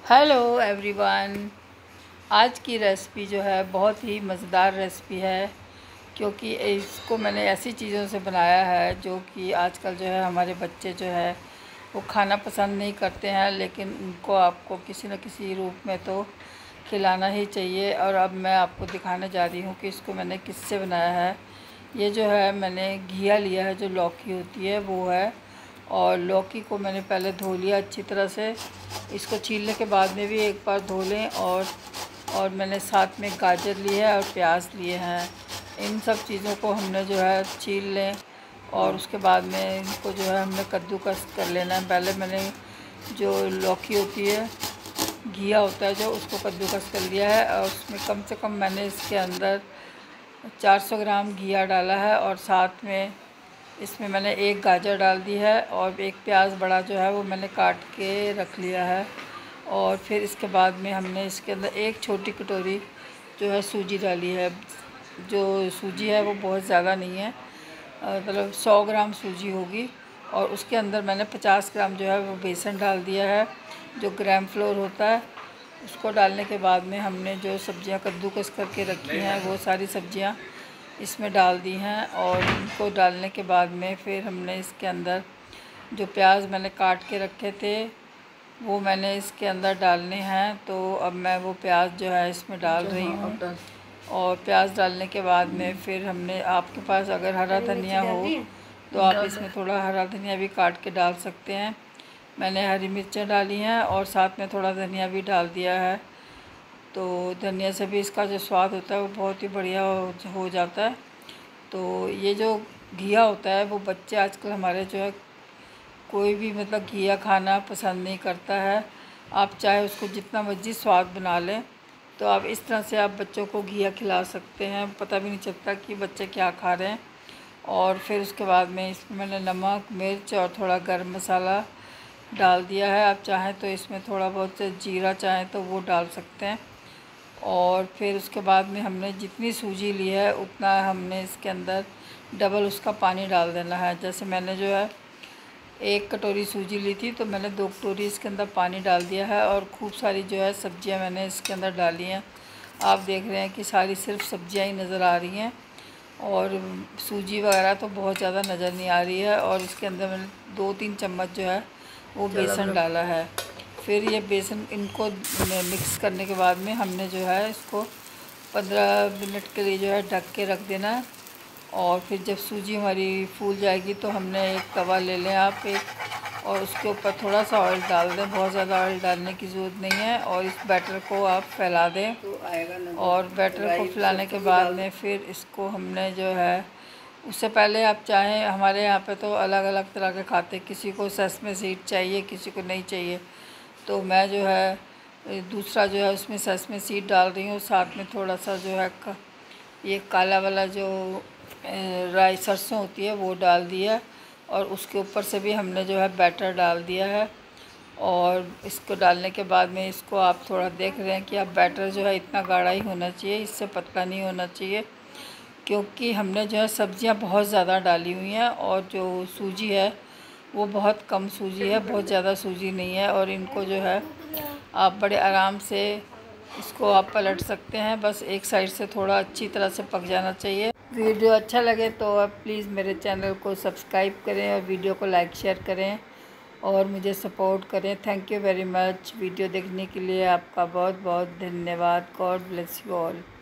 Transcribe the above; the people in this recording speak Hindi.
Hello everyone. आज की रेसिपी जो है बहुत ही मज़ेदार रेसिपी है, क्योंकि इसको मैंने ऐसी चीज़ों से बनाया है जो कि आजकल जो है हमारे बच्चे जो है वो खाना पसंद नहीं करते हैं, लेकिन उनको आपको किसी न किसी रूप में तो खिलाना ही चाहिए। और अब मैं आपको दिखाने जा रही हूँ कि इसको मैंने किससे बनाया है। ये जो है मैंने घिया लिया है, जो लौकी होती है वो है। और लौकी को मैंने पहले धो लिया अच्छी तरह से। इसको छीलने के बाद में भी एक बार धो लें। और मैंने साथ में गाजर ली है और प्याज लिए हैं। इन सब चीज़ों को हमने जो है छील लें और उसके बाद में इनको जो है हमने कद्दूकस कर लेना है। पहले मैंने जो लौकी होती है, घिया होता है जो, उसको कद्दूकस कर लिया है। और उसमें कम से कम मैंने इसके अंदर 400 ग्राम घिया डाला है। और साथ में इसमें मैंने एक गाजर डाल दी है और एक प्याज बड़ा जो है वो मैंने काट के रख लिया है। और फिर इसके बाद में हमने इसके अंदर एक छोटी कटोरी जो है सूजी डाली है। जो सूजी है वो बहुत ज़्यादा नहीं है, मतलब 100 ग्राम सूजी होगी। और उसके अंदर मैंने 50 ग्राम जो है वो बेसन डाल दिया है, जो ग्राम फ्लोर होता है। उसको डालने के बाद में हमने जो सब्जियां कद्दूकस करके रखी हैं वो सारी सब्जियां इसमें डाल दी हैं। और इनको डालने के बाद में फिर हमने इसके अंदर जो प्याज मैंने काट के रखे थे वो मैंने इसके अंदर डालने हैं। तो अब मैं वो प्याज जो है इसमें डाल रही हूँ। और प्याज डालने के बाद में फिर हमने, आपके पास अगर हरा धनिया हो तो आप इसमें थोड़ा हरा धनिया भी काट के डाल सकते हैं। मैंने हरी मिर्चें डाली हैं और साथ में थोड़ा धनिया भी डाल दिया है। तो धनिया से भी इसका जो स्वाद होता है वो बहुत ही बढ़िया हो जाता है। तो ये जो घिया होता है वो बच्चे आजकल हमारे जो है कोई भी मतलब घिया खाना पसंद नहीं करता है। आप चाहे उसको जितना मर्ज़ी स्वाद बना लें, तो आप इस तरह से आप बच्चों को घिया खिला सकते हैं, पता भी नहीं चलता कि बच्चे क्या खा रहे हैं। और फिर उसके बाद में इसमें मैंने नमक, मिर्च और थोड़ा गरम मसाला डाल दिया है। आप चाहें तो इसमें थोड़ा बहुत जीरा चाहें तो वो डाल सकते हैं। और फिर उसके बाद में हमने जितनी सूजी ली है उतना हमने इसके अंदर डबल उसका पानी डाल देना है। जैसे मैंने जो है 1 कटोरी सूजी ली थी तो मैंने 2 कटोरी इसके अंदर पानी डाल दिया है। और खूब सारी जो है सब्जियां मैंने इसके अंदर डाली हैं। आप देख रहे हैं कि सारी सिर्फ सब्जियां ही नज़र आ रही हैं और सूजी वगैरह तो बहुत ज़्यादा नज़र नहीं आ रही है। और इसके अंदर मैंने 2-3 चम्मच जो है वो बेसन डाला है। फिर ये बेसन इनको मिक्स करने के बाद में हमने जो है इसको 15 मिनट के लिए जो है ढक के रख देना है। और फिर जब सूजी हमारी फूल जाएगी तो हमने एक तवा ले लें आप एक, और उसके ऊपर थोड़ा सा ऑयल डाल दें। बहुत ज़्यादा ऑयल डालने की ज़रूरत नहीं है। और इस बैटर को आप फैला दें। और बैटर को फैलाने के बाद में फिर इसको हमने जो है, उससे पहले आप चाहें, हमारे यहाँ पे तो अलग अलग तरह के खाते, किसी को सेसमे सीड चाहिए, किसी को नहीं चाहिए। तो मैं जो है दूसरा जो है उसमें सेसमे सीड डाल रही हूँ। साथ में थोड़ा सा जो है ये काला वाला जो राई सरसों होती है वो डाल दिया। और उसके ऊपर से भी हमने जो है बैटर डाल दिया है। और इसको डालने के बाद में इसको आप थोड़ा देख रहे हैं कि आप बैटर जो है इतना गाढ़ा ही होना चाहिए, इससे पतला नहीं होना चाहिए, क्योंकि हमने जो है सब्जियां बहुत ज़्यादा डाली हुई हैं। और जो सूजी है वो बहुत कम सूजी है, बहुत ज़्यादा सूजी नहीं है। और इनको जो है आप बड़े आराम से इसको आप पलट सकते हैं, बस एक साइड से थोड़ा अच्छी तरह से पक जाना चाहिए। वीडियो अच्छा लगे तो आप प्लीज़ मेरे चैनल को सब्सक्राइब करें और वीडियो को लाइक शेयर करें और मुझे सपोर्ट करें। Thank you very much. Video देखने के लिए आपका बहुत बहुत धन्यवाद। God bless you all.